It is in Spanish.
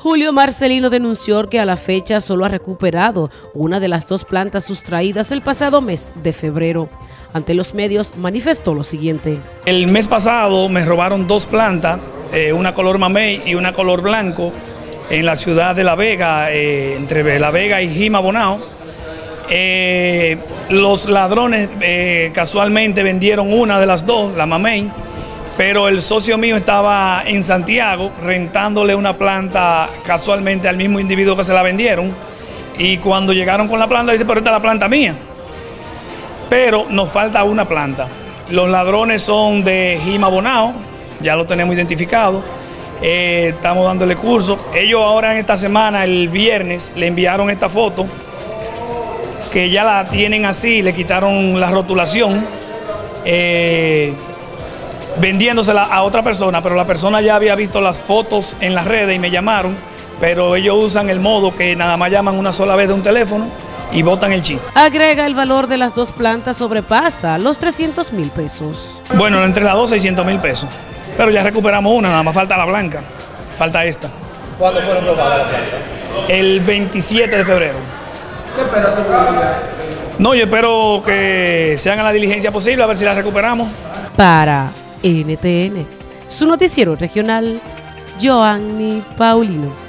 Julio Marcelino denunció que a la fecha solo ha recuperado una de las 2 plantas sustraídas el pasado mes de febrero. Ante los medios manifestó lo siguiente. El mes pasado me robaron 2 plantas, una color mamey y una color blanco, en la ciudad de La Vega, entre La Vega y Jima Bonao. Los ladrones casualmente vendieron una de las 2, la mamey, pero el socio mío estaba en Santiago rentándole una planta casualmente al mismo individuo que se la vendieron, y cuando llegaron con la planta dice: pero esta es la planta mía. Pero nos falta una planta. Los ladrones son de Jima Bonao, ya lo tenemos identificado, estamos dándole curso. Ellos ahora en esta semana, el viernes, le enviaron esta foto, que ya la tienen así, le quitaron la rotulación, vendiéndosela a otra persona, pero la persona ya había visto las fotos en las redes y me llamaron, pero ellos usan el modo que nada más llaman una sola vez de un teléfono y botan el chip. Agrega, el valor de las 2 plantas sobrepasa los 300.000 pesos. Bueno, entre las 2, 600.000 pesos, pero ya recuperamos una, nada más falta la blanca, falta esta. ¿Cuándo fueron robadas las plantas? El 27 de febrero. ¿Qué espera tu comunidad? No, yo espero que se haga la diligencia posible, a ver si la recuperamos. Para NTN, su noticiero regional, Joanny Paulino.